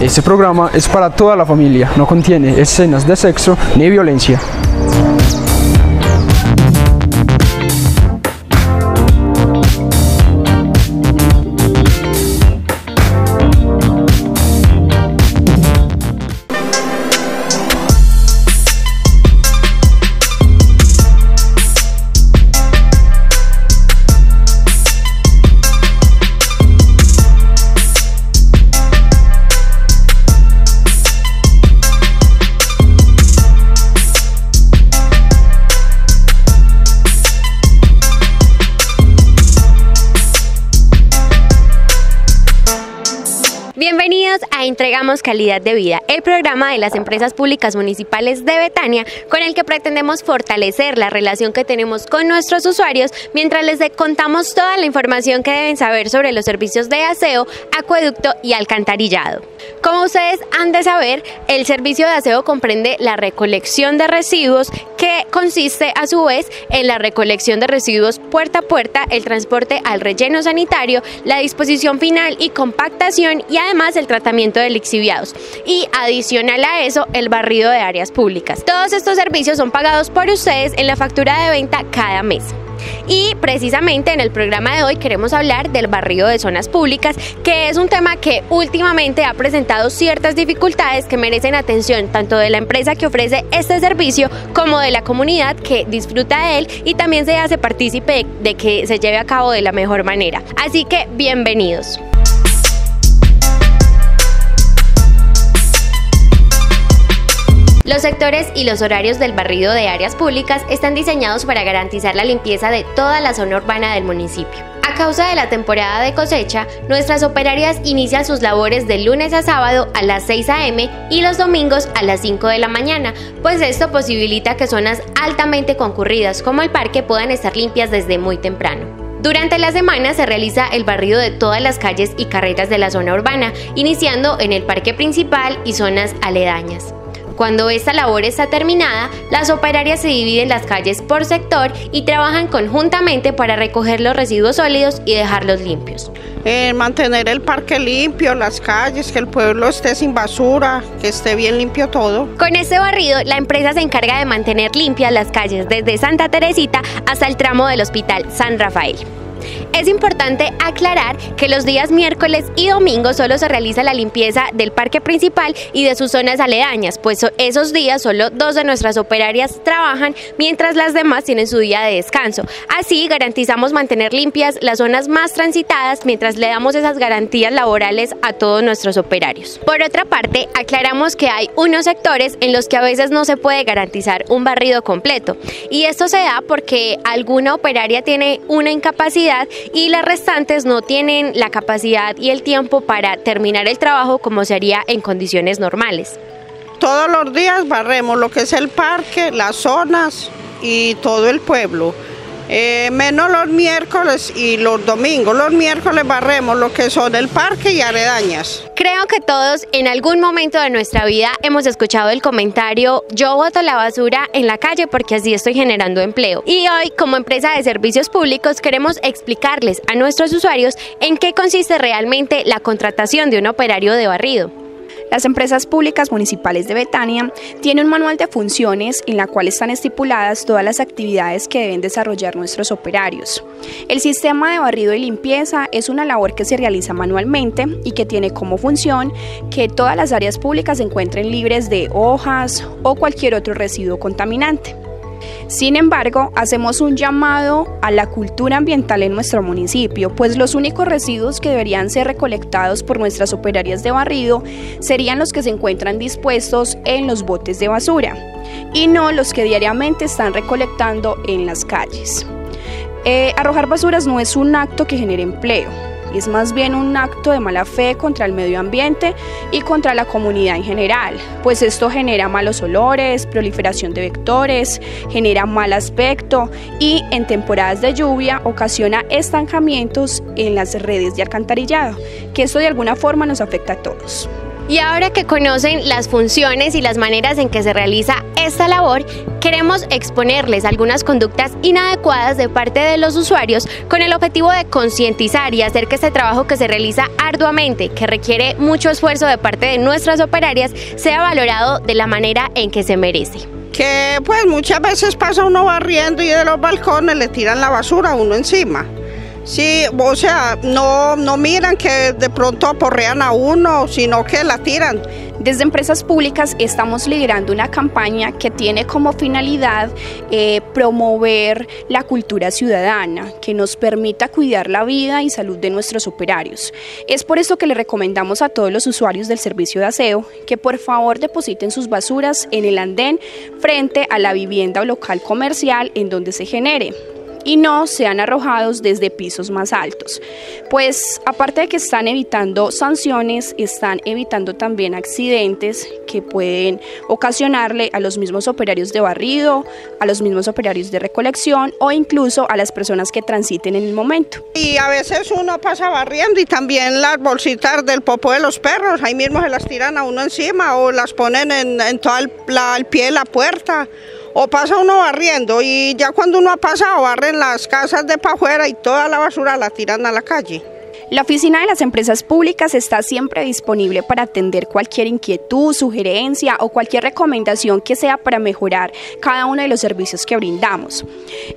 Este programa es para toda la familia, no contiene escenas de sexo ni violencia. Bienvenidos a Entregamos Calidad de Vida, el programa de las empresas públicas municipales de Betania, con el que pretendemos fortalecer la relación que tenemos con nuestros usuarios mientras les contamos toda la información que deben saber sobre los servicios de aseo, acueducto y alcantarillado. Como ustedes han de saber, el servicio de aseo comprende la recolección de residuos, que consiste a su vez en la recolección de residuos puerta a puerta, el transporte al relleno sanitario, la disposición final y compactación y además el tratamiento de lixiviados. Y adicional a eso, el barrido de áreas públicas. Todos estos servicios son pagados por ustedes en la factura de venta cada mes. Y precisamente en el programa de hoy queremos hablar del barrido de zonas públicas, que es un tema que últimamente ha presentado ciertas dificultades que merecen atención tanto de la empresa que ofrece este servicio como de la comunidad que disfruta de él y también se hace partícipe de que se lleve a cabo de la mejor manera. Así que bienvenidos. Los sectores y los horarios del barrido de áreas públicas están diseñados para garantizar la limpieza de toda la zona urbana del municipio. A causa de la temporada de cosecha, nuestras operarias inician sus labores de lunes a sábado a las 6 a.m. y los domingos a las 5 de la mañana, pues esto posibilita que zonas altamente concurridas como el parque puedan estar limpias desde muy temprano. Durante la semana se realiza el barrido de todas las calles y carretas de la zona urbana, iniciando en el parque principal y zonas aledañas. Cuando esta labor está terminada, las operarias se dividen las calles por sector y trabajan conjuntamente para recoger los residuos sólidos y dejarlos limpios. Mantener el parque limpio, las calles, que el pueblo esté sin basura, que esté bien limpio todo. Con este barrido, la empresa se encarga de mantener limpias las calles desde Santa Teresita hasta el tramo del Hospital San Rafael. Es importante aclarar que los días miércoles y domingos solo se realiza la limpieza del parque principal y de sus zonas aledañas, pues esos días solo 2 de nuestras operarias trabajan, mientras las demás tienen su día de descanso. Así garantizamos mantener limpias las zonas más transitadas mientras le damos esas garantías laborales a todos nuestros operarios. Por otra parte, aclaramos que hay unos sectores en los que a veces no se puede garantizar un barrido completo, y esto se da porque alguna operaria tiene una incapacidad y las restantes no tienen la capacidad y el tiempo para terminar el trabajo como se haría en condiciones normales. Todos los días barremos lo que es el parque, las zonas y todo el pueblo. Menos los miércoles y los domingos. Los miércoles barremos lo que son el parque y aledañas. Creo que todos en algún momento de nuestra vida hemos escuchado el comentario: yo boto la basura en la calle porque así estoy generando empleo. Y hoy, como empresa de servicios públicos, queremos explicarles a nuestros usuarios en qué consiste realmente la contratación de un operario de barrido. Las empresas públicas municipales de Betania tienen un manual de funciones en la cual están estipuladas todas las actividades que deben desarrollar nuestros operarios. El sistema de barrido y limpieza es una labor que se realiza manualmente y que tiene como función que todas las áreas públicas se encuentren libres de hojas o cualquier otro residuo contaminante. Sin embargo, hacemos un llamado a la cultura ambiental en nuestro municipio, pues los únicos residuos que deberían ser recolectados por nuestras operarias de barrido serían los que se encuentran dispuestos en los botes de basura y no los que diariamente están recolectando en las calles. Arrojar basuras no es un acto que genere empleo. Es más bien un acto de mala fe contra el medio ambiente y contra la comunidad en general, pues esto genera malos olores, proliferación de vectores, genera mal aspecto y en temporadas de lluvia ocasiona estancamientos en las redes de alcantarillado, que esto de alguna forma nos afecta a todos. Y ahora que conocen las funciones y las maneras en que se realiza esta labor, queremos exponerles algunas conductas inadecuadas de parte de los usuarios con el objetivo de concientizar y hacer que este trabajo que se realiza arduamente, que requiere mucho esfuerzo de parte de nuestras operarias, sea valorado de la manera en que se merece. Que pues muchas veces pasa uno barriendo y de los balcones le tiran la basura a uno encima. Sí, o sea, no miran que de pronto aporrean a uno, sino que la tiran. Desde Empresas Públicas estamos liderando una campaña que tiene como finalidad promover la cultura ciudadana, que nos permita cuidar la vida y salud de nuestros operarios. Es por eso que le recomendamos a todos los usuarios del servicio de aseo que por favor depositen sus basuras en el andén frente a la vivienda o local comercial en donde se genere, y no sean arrojados desde pisos más altos, pues aparte de que están evitando sanciones, están evitando también accidentes que pueden ocasionarle a los mismos operarios de barrido, a los mismos operarios de recolección o incluso a las personas que transiten en el momento. Y a veces uno pasa barriendo y también las bolsitas del popó de los perros, ahí mismo se las tiran a uno encima o las ponen en todo el pie de la puerta. O pasa uno barriendo y ya cuando uno ha pasado barren las casas de para afuera y toda la basura la tiran a la calle. La Oficina de las Empresas Públicas está siempre disponible para atender cualquier inquietud, sugerencia o cualquier recomendación que sea para mejorar cada uno de los servicios que brindamos.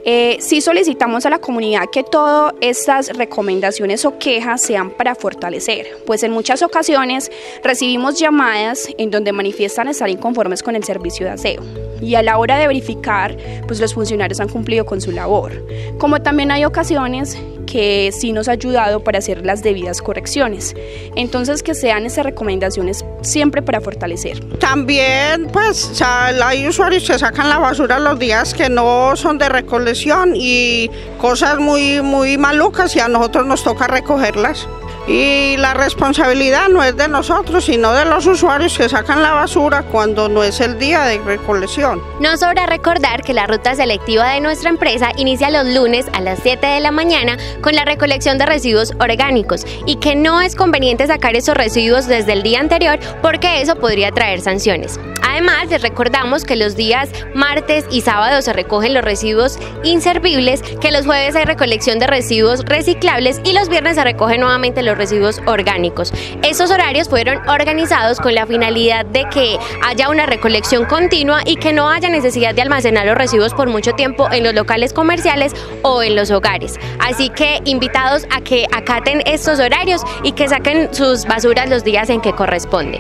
Sí solicitamos a la comunidad que todas estas recomendaciones o quejas sean para fortalecer, pues en muchas ocasiones recibimos llamadas en donde manifiestan estar inconformes con el servicio de aseo y a la hora de verificar, pues los funcionarios han cumplido con su labor. Como también hay ocasiones que sí nos ha ayudado para hacer las debidas correcciones. Entonces que sean esas recomendaciones siempre para fortalecer. También pues hay usuarios que sacan la basura los días que no son de recolección y cosas muy malucas y a nosotros nos toca recogerlas. Y la responsabilidad no es de nosotros, sino de los usuarios que sacan la basura cuando no es el día de recolección. Nos sobra recordar que la ruta selectiva de nuestra empresa inicia los lunes a las 7 de la mañana con la recolección de residuos orgánicos y que no es conveniente sacar esos residuos desde el día anterior porque eso podría traer sanciones. Además, les recordamos que los días martes y sábados se recogen los residuos inservibles, que los jueves hay recolección de residuos reciclables y los viernes se recogen nuevamente los residuos orgánicos. Estos horarios fueron organizados con la finalidad de que haya una recolección continua y que no haya necesidad de almacenar los residuos por mucho tiempo en los locales comerciales o en los hogares. Así que invitados a que acaten estos horarios y que saquen sus basuras los días en que corresponde.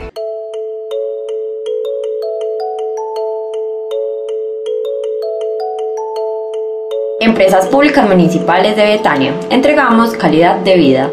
Empresas Públicas Municipales de Betania. Entregamos calidad de vida.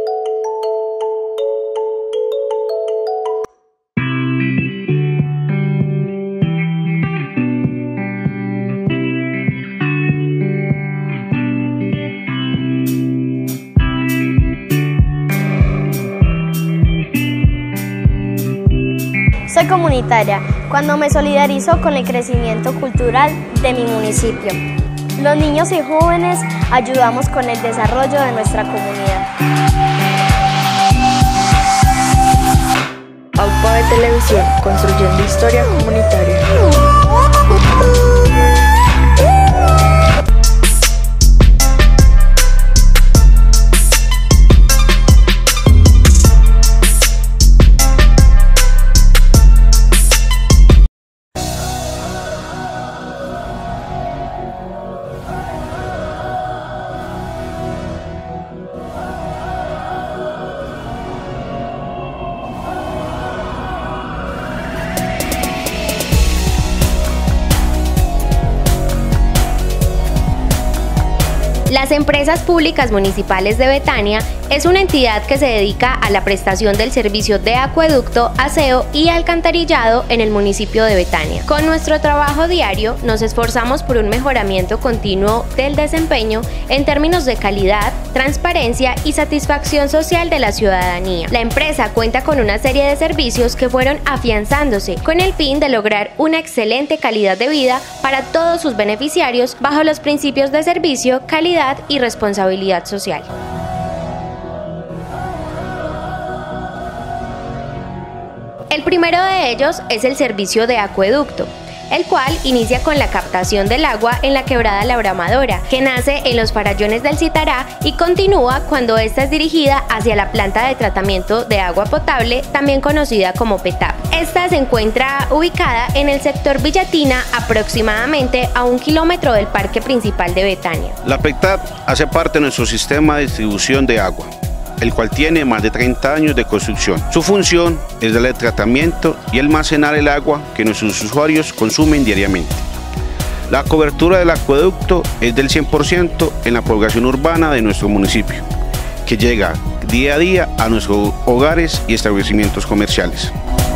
Soy comunitaria cuando me solidarizo con el crecimiento cultural de mi municipio. Los niños y jóvenes ayudamos con el desarrollo de nuestra comunidad. AUPA de Televisión, construyendo historia comunitaria. Las Empresas Públicas Municipales de Betania es una entidad que se dedica a la prestación del servicio de acueducto, aseo y alcantarillado en el municipio de Betania. Con nuestro trabajo diario nos esforzamos por un mejoramiento continuo del desempeño en términos de calidad, transparencia y satisfacción social de la ciudadanía. La empresa cuenta con una serie de servicios que fueron afianzándose con el fin de lograr una excelente calidad de vida para todos sus beneficiarios bajo los principios de servicio, calidad y responsabilidad social. El primero de ellos es el servicio de acueducto, el cual inicia con la captación del agua en la quebrada La Bramadora, que nace en los farallones del Citará y continúa cuando esta es dirigida hacia la planta de tratamiento de agua potable, también conocida como PETAP. Esta se encuentra ubicada en el sector Villatina, aproximadamente a 1 kilómetro del parque principal de Betania. La PETAP hace parte de nuestro sistema de distribución de agua, el cual tiene más de 30 años de construcción. Su función es darle tratamiento y almacenar el agua que nuestros usuarios consumen diariamente. La cobertura del acueducto es del 100% en la población urbana de nuestro municipio, que llega día a día a nuestros hogares y establecimientos comerciales.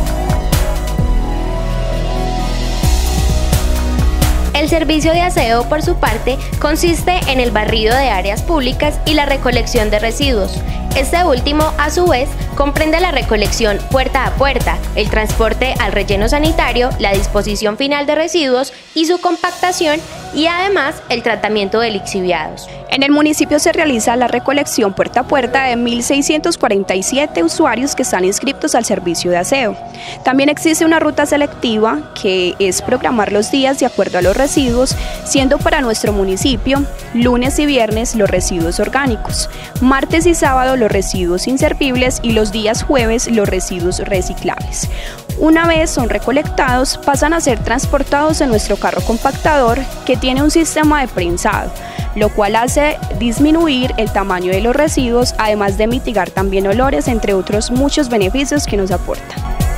El servicio de aseo, por su parte, consiste en el barrido de áreas públicas y la recolección de residuos. Este último, a su vez, comprende la recolección puerta a puerta, el transporte al relleno sanitario, la disposición final de residuos y su compactación, y además el tratamiento de lixiviados. En el municipio se realiza la recolección puerta a puerta de 1.647 usuarios que están inscritos al servicio de aseo. También existe una ruta selectiva que es programar los días de acuerdo a los residuos, siendo para nuestro municipio lunes y viernes los residuos orgánicos, martes y sábado los residuos inservibles y los días jueves los residuos reciclables. Una vez son recolectados, pasan a ser transportados en nuestro carro compactador que tiene un sistema de prensado, lo cual hace disminuir el tamaño de los residuos, además de mitigar también olores, entre otros muchos beneficios que nos aporta.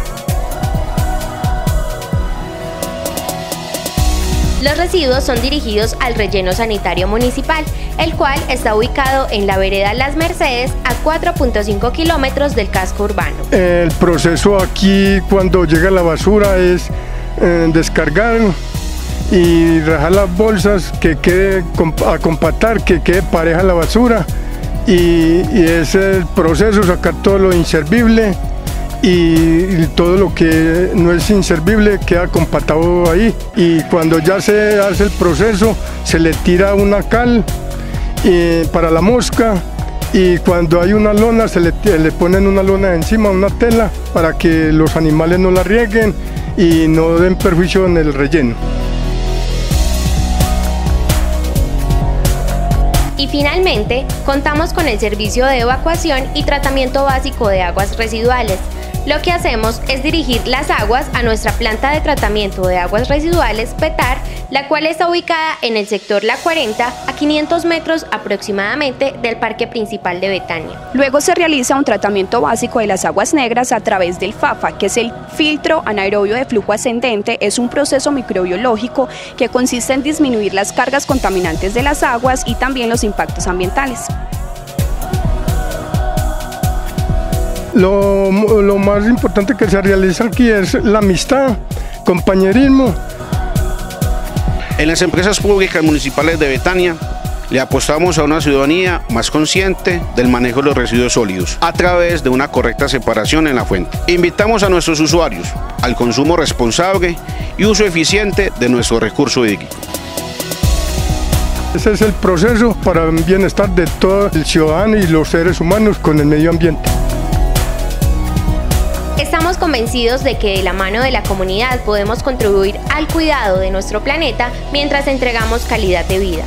Los residuos son dirigidos al relleno sanitario municipal, el cual está ubicado en la vereda Las Mercedes a 4.5 kilómetros del casco urbano. El proceso aquí cuando llega la basura es descargar y rajar las bolsas, que quede a compactar, que quede pareja la basura, y es el proceso, sacar todo lo inservible y todo lo que no es inservible queda compactado ahí, y cuando ya se hace el proceso se le tira una cal para la mosca, y cuando hay una lona se le ponen una lona encima, una tela, para que los animales no la rieguen y no den perjuicio en el relleno. Y finalmente, contamos con el servicio de evacuación y tratamiento básico de aguas residuales. Lo que hacemos es dirigir las aguas a nuestra planta de tratamiento de aguas residuales PETAR, la cual está ubicada en el sector La 40, a 500 metros aproximadamente del parque principal de Betania. Luego se realiza un tratamiento básico de las aguas negras a través del FAFA, que es el filtro anaerobio de flujo ascendente. Es un proceso microbiológico que consiste en disminuir las cargas contaminantes de las aguas y también los impactos ambientales. Lo más importante que se realiza aquí es la amistad, compañerismo. En las empresas públicas municipales de Betania le apostamos a una ciudadanía más consciente del manejo de los residuos sólidos a través de una correcta separación en la fuente. Invitamos a nuestros usuarios al consumo responsable y uso eficiente de nuestro recurso hídrico. Ese es el proceso para el bienestar de todo el ciudadano y los seres humanos con el medio ambiente. Estamos convencidos de que de la mano de la comunidad podemos contribuir al cuidado de nuestro planeta mientras entregamos calidad de vida.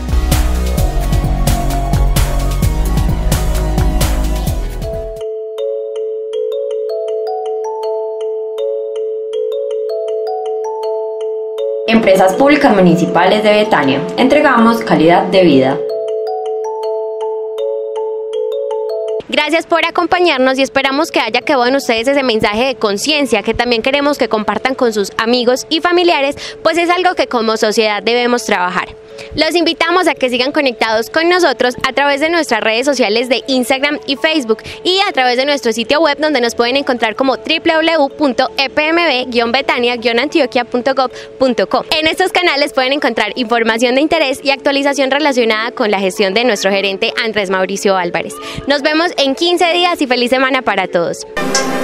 Empresas Públicas Municipales de Betania. Entregamos calidad de vida. Gracias por acompañarnos y esperamos que haya quedado en ustedes ese mensaje de conciencia que también queremos que compartan con sus amigos y familiares, pues es algo que como sociedad debemos trabajar. Los invitamos a que sigan conectados con nosotros a través de nuestras redes sociales de Instagram y Facebook y a través de nuestro sitio web, donde nos pueden encontrar como www.epmb-betania-antioquia.gov.co. En estos canales pueden encontrar información de interés y actualización relacionada con la gestión de nuestro gerente Andrés Mauricio Álvarez. Nos vemos en 15 días y feliz semana para todos.